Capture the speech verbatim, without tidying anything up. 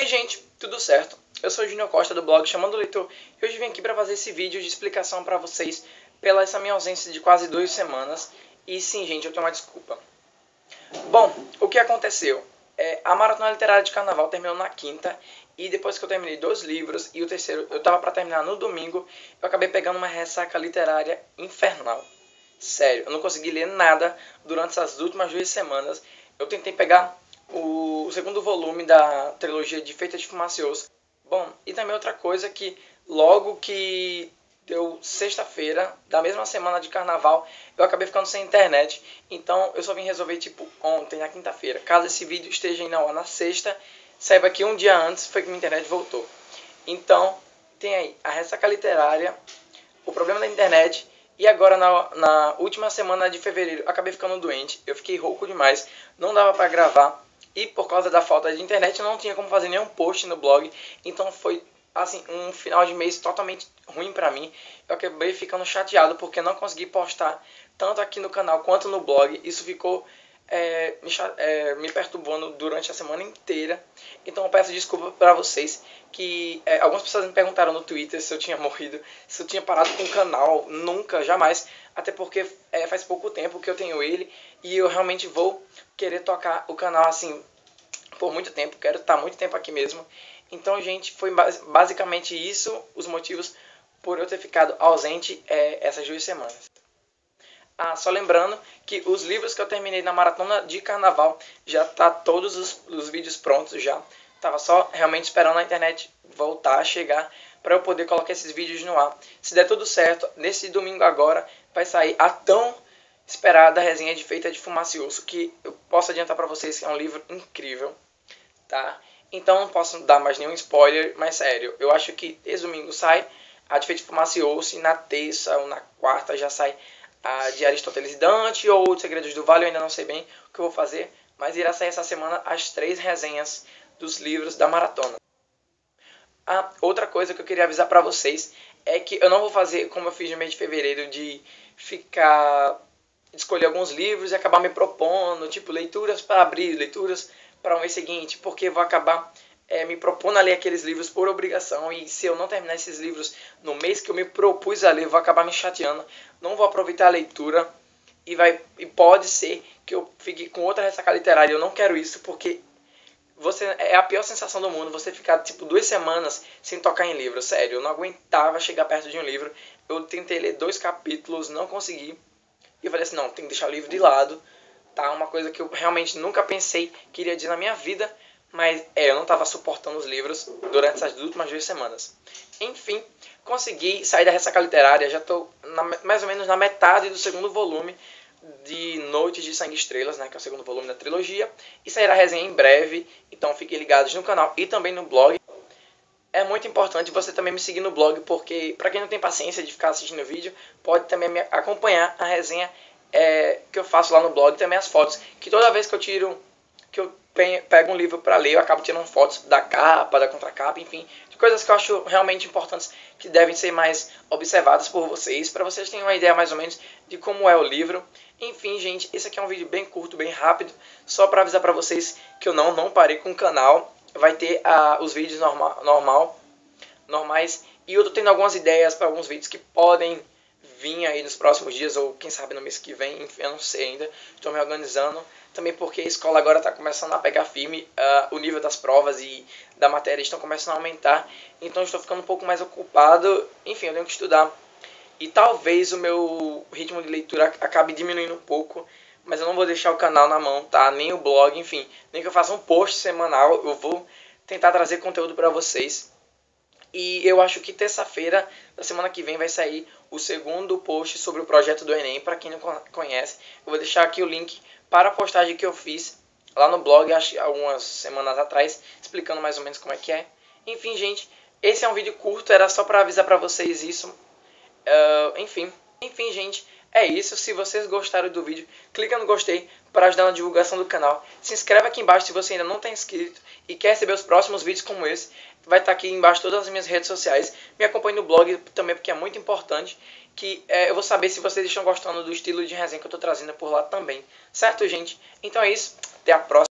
aí, gente, tudo certo? Eu sou o Júnior Costa do blog Chamando o Leitor e hoje vim aqui para fazer esse vídeo de explicação para vocês pela essa minha ausência de quase duas semanas. E sim, gente, eu tenho uma desculpa. Bom, o que aconteceu? É, a Maratona Literária de Carnaval terminou na quinta e depois que eu terminei dois livros e o terceiro eu tava para terminar no domingo, eu acabei pegando uma ressaca literária infernal. Sério, eu não consegui ler nada durante essas últimas duas semanas. Eu tentei pegar o, o segundo volume da trilogia de Feita de Fumaça e Osso. Bom, e também outra coisa que logo que deu sexta-feira, da mesma semana de carnaval, eu acabei ficando sem internet. Então eu só vim resolver tipo ontem, na quinta-feira. Caso esse vídeo esteja indo ao ar na sexta, saiba que um dia antes foi que minha internet voltou. Então, tem aí a ressaca literária, o problema da internet. E agora, na, na última semana de fevereiro, acabei ficando doente. Eu fiquei rouco demais, não dava pra gravar. E por causa da falta de internet, eu não tinha como fazer nenhum post no blog. Então foi, assim, um final de mês totalmente ruim pra mim. Eu acabei ficando chateado porque não consegui postar tanto aqui no canal quanto no blog. Isso ficou é, me, é, me perturbando durante a semana inteira. Então eu peço desculpa pra vocês. Que é, algumas pessoas me perguntaram no Twitter se eu tinha morrido, se eu tinha parado com o canal. Nunca, jamais. Até porque é, faz pouco tempo que eu tenho ele e eu realmente vou querer tocar o canal assim por muito tempo. Quero estar muito tempo aqui mesmo. Então, gente, foi basicamente isso os motivos por eu ter ficado ausente é, essas duas semanas. Ah, só lembrando que os livros que eu terminei na Maratona de Carnaval já tá todos os, os vídeos prontos já. Tava só realmente esperando a internet voltar a chegar para eu poder colocar esses vídeos no ar. Se der tudo certo, nesse domingo agora vai sair a tão esperada resenha de Feita de Fumaça e Osso, que eu posso adiantar para vocês que é um livro incrível, tá? Então não posso dar mais nenhum spoiler, mas sério, eu acho que esse domingo sai a de Feita de Fumaça e Osso e na terça ou na quarta já sai a de Aristóteles e Dante ou de Segredos do Vale. Eu ainda não sei bem o que eu vou fazer, mas irá sair essa semana as três resenhas dos livros da maratona. Ah, outra coisa que eu queria avisar para vocês é que eu não vou fazer como eu fiz no mês de fevereiro, de ficar escolher alguns livros e acabar me propondo, tipo, leituras para abril, leituras para o mês seguinte, porque eu vou acabar é, me propondo a ler aqueles livros por obrigação, e se eu não terminar esses livros no mês que eu me propus a ler, eu vou acabar me chateando, não vou aproveitar a leitura, e, vai, e pode ser que eu fique com outra ressaca literária. Eu não quero isso, porque você é a pior sensação do mundo, você ficar tipo duas semanas sem tocar em livro. Sério, eu não aguentava chegar perto de um livro. Eu tentei ler dois capítulos, não consegui. E eu falei assim, não, tem que deixar o livro de lado. Tá? Uma coisa que eu realmente nunca pensei que iria dizer na minha vida. Mas é, eu não estava suportando os livros durante essas últimas duas semanas. Enfim, consegui sair da ressaca literária. Já estou mais ou menos na metade do segundo volume de Noites de Sangue e Estrelas, né, que é o segundo volume da trilogia, e sairá a resenha em breve, então fiquem ligados no canal e também no blog. É muito importante você também me seguir no blog, porque para quem não tem paciência de ficar assistindo o vídeo, pode também me acompanhar a resenha é, que eu faço lá no blog, e também as fotos, que toda vez que eu tiro, que eu pego um livro para ler, eu acabo tirando fotos da capa, da contracapa, enfim, de coisas que eu acho realmente importantes, que devem ser mais observadas por vocês, para vocês terem uma ideia mais ou menos de como é o livro. Enfim, gente, esse aqui é um vídeo bem curto, bem rápido, só para avisar para vocês que eu não, não parei com o canal. Vai ter uh, os vídeos normal, normal, normais, e eu tô tendo algumas ideias para alguns vídeos que podem vir aí nos próximos dias, ou quem sabe no mês que vem, enfim, eu não sei ainda, estou me organizando. Também porque a escola agora está começando a pegar firme, uh, o nível das provas e da matéria estão começando a aumentar, então eu estou ficando um pouco mais ocupado, enfim, eu tenho que estudar. E talvez o meu ritmo de leitura acabe diminuindo um pouco, mas eu não vou deixar o canal na mão, tá? Nem o blog, enfim, nem que eu faça um post semanal, eu vou tentar trazer conteúdo para vocês. E eu acho que terça-feira da semana que vem vai sair o segundo post sobre o projeto do Enem. Para quem não conhece, eu vou deixar aqui o link para a postagem que eu fiz lá no blog, acho algumas semanas atrás, explicando mais ou menos como é que é. Enfim, gente, esse é um vídeo curto, era só para avisar para vocês isso. Uh, enfim, enfim, gente, é isso. Se vocês gostaram do vídeo, clica no gostei para ajudar na divulgação do canal. Se inscreve aqui embaixo se você ainda não está inscrito e quer receber os próximos vídeos como esse. Vai estar aqui embaixo todas as minhas redes sociais. Me acompanhe no blog também, porque é muito importante que é, eu vou saber se vocês estão gostando do estilo de resenha que eu estou trazendo por lá também. Certo, gente? Então é isso. Até a próxima.